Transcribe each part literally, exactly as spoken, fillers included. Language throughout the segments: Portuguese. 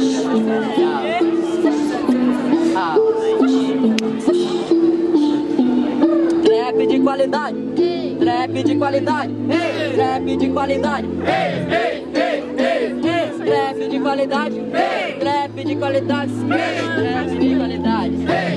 Ah. Trap de qualidade, trap de qualidade, trap de qualidade, trap de qualidade, trap de qualidade, trap de qualidade.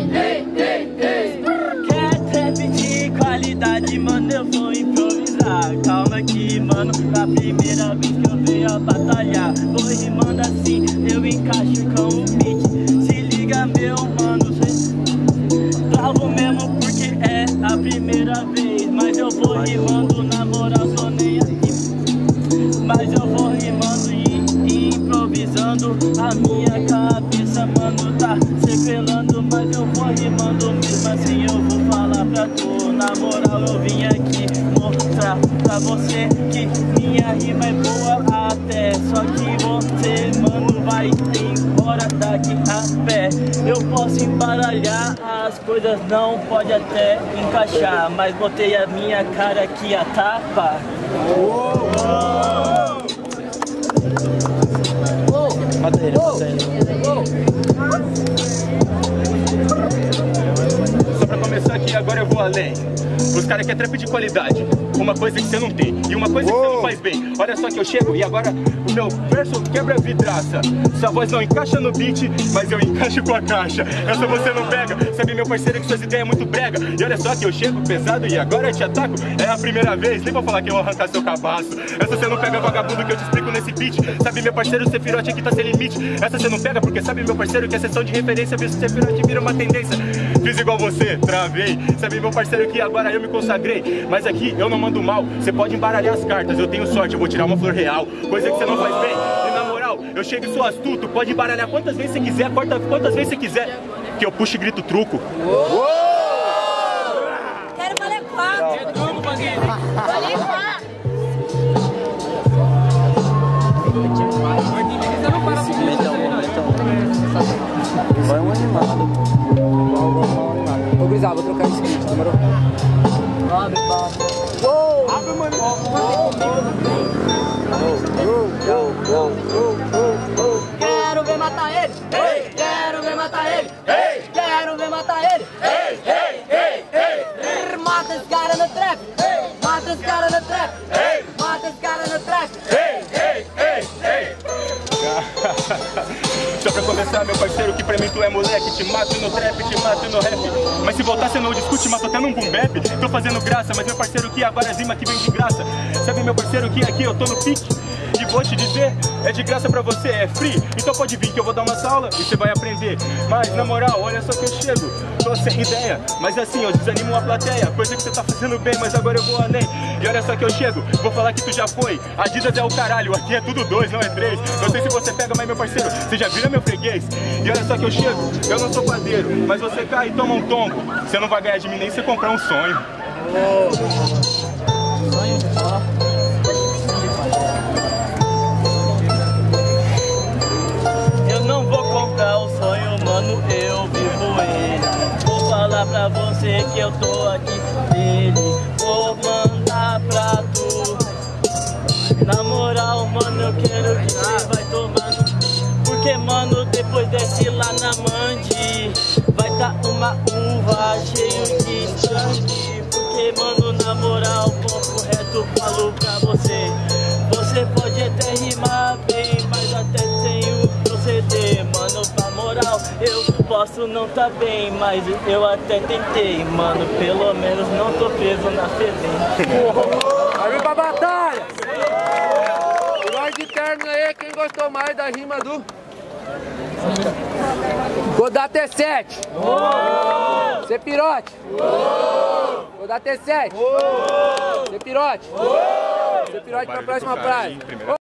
Quer trap de qualidade, mano, eu vou improvisar. Calma aqui, mano, na primeira vez que eu venho a batalhar, vou rimando assim, eu encaixo com o beat. Se liga, meu mano, cê travo mesmo porque é a primeira vez. Mas eu vou rimando, na moral, sou nem aqui. Mas eu vou rimando e improvisando. A minha cabeça, mano, tá sequelando. Mas eu vou rimando mesmo assim, eu vou falar pra tu. Na moral, eu vim aqui mostrar pra você que minha rima é boa até. Só que você, mano, vai embora daqui a pé. Eu posso embaralhar, as coisas não pode até encaixar, mas botei a minha cara aqui a tapa. Uou, uou. Madeira, Só pra começar aqui, agora eu vou além. Os caras querem trap de qualidade, uma coisa que você não tem e uma coisa que você não faz bem. Olha só que eu chego e agora o meu verso quebra vidraça. Sua voz não encaixa no beat, mas eu encaixo com a caixa. Essa você não pega, sabe meu parceiro que suas ideias é muito brega. E olha só que eu chego pesado e agora eu te ataco. É a primeira vez, nem vou falar que eu vou arrancar seu cabaço. Essa você não pega, vagabundo, que eu te explico nesse beat. Sabe meu parceiro, o Sephiroth aqui tá sem limite. Essa você não pega porque sabe meu parceiro que a sessão de referência, visto Sephiroth vira uma tendência. Fiz igual você, travei. Sabe meu parceiro que agora eu me consagrei. Mas aqui eu não mando mal, você pode embaralhar as cartas. Eu tenho sorte, eu vou tirar uma flor real, coisa que você não faz bem. E na moral, eu chego e sou astuto. Pode embaralhar quantas vezes você quiser, corta quantas vezes você quiser, que eu puxo e grito truco. Uou! Quero valer quatro. É tudo, bandido. Valer quatro. Vai um animado. Ô, Grisal, vou trocar esse kit, demorou? Abre, papo. Uou! Abre, mano! Quero ver matar ele! Ei! Quero ver matar ele! Ei! Quero ver matar ele! Ei! Ei! Ei! Ei! Mata esse cara no trap! Ei! Mata esse cara no trap! Ei! Mata esse cara no trap! Ei! Ei! Ei! Ei! Só pra começar, meu parceiro, que pra mim tu é moleque. Te mato no trap, te mato no rap. Mas se voltar você não discute, mato até num boom bap. Tô fazendo graça, mas meu parceiro que agora é zima que vem de graça. Sabe meu parceiro que aqui eu tô no pique. E vou te dizer, é de graça pra você, é free. Então pode vir que eu vou dar uma aula e você vai aprender. Mas na moral, olha só que eu chego, tô sem ideia, mas assim eu desanimo a plateia. Coisa que você tá fazendo bem, mas agora eu vou além. E olha só que eu chego, vou falar que tu já foi. Adidas é o caralho, aqui é tudo dois, não é três. Não sei se você pega, mas meu parceiro, você já vira meu freguês. E olha só que eu chego, eu não sou padeiro, mas você cai e toma um tombo. Você não vai ganhar de mim nem se comprar um sonho. Oh. Sonho só. Mano, eu vivo ele. Vou falar pra você que eu tô aqui dele. Vou mandar pra tu. Na moral, mano, eu quero que você vai tomando. Porque, mano, depois desce lá na mande, vai tá uma uva cheio de sangue. Porque, mano, na moral, papo reto, falo pra você. Você pode até rimar bem, mas até sem o proceder. Mano, na moral, eu posso não tá bem, mas eu até tentei. Mano, pelo menos não tô preso na fedente. Vai vir pra batalha! Nós de terno aí, quem gostou mais da rima do... Vou dar T sete. Sephiroth. Vou dar T sete. Sephiroth. Sephiroth pra próxima praia.